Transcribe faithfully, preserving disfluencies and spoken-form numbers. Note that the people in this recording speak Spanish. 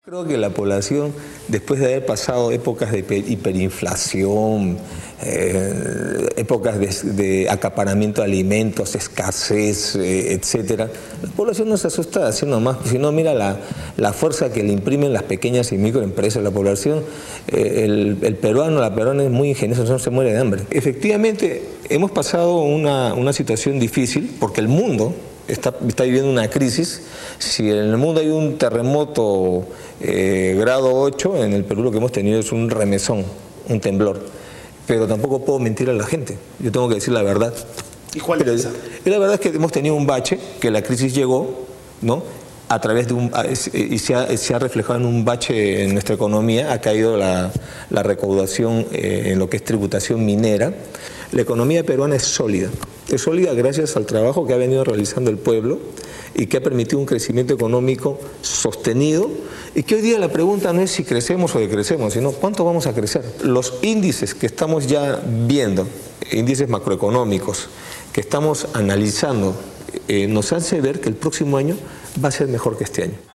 Creo que la población, después de haber pasado épocas de hiperinflación, eh, épocas de, de acaparamiento de alimentos, escasez, eh, etcétera, la población no se asusta así nomás, sino mira la, la fuerza que le imprimen las pequeñas y microempresas. La población, eh, el, el peruano, la peruana es muy ingeniosa, no se muere de hambre. Efectivamente, hemos pasado una, una situación difícil porque el mundo Está, está viviendo una crisis. Si en el mundo hay un terremoto eh, grado ocho, en el Perú lo que hemos tenido es un remesón, un temblor. Pero tampoco puedo mentir a la gente, yo tengo que decir la verdad. ¿Y cuál Pero, es esa? y la verdad es que hemos tenido un bache, que la crisis llegó, ¿no? A través de un, y se ha, se ha reflejado en un bache en nuestra economía, ha caído la, la recaudación eh, en lo que es tributación minera. La economía peruana es sólida, es sólida gracias al trabajo que ha venido realizando el pueblo y que ha permitido un crecimiento económico sostenido, y que hoy día la pregunta no es si crecemos o decrecemos, sino cuánto vamos a crecer. Los índices que estamos ya viendo, índices macroeconómicos que estamos analizando, eh, nos hace ver que el próximo año va a ser mejor que este año.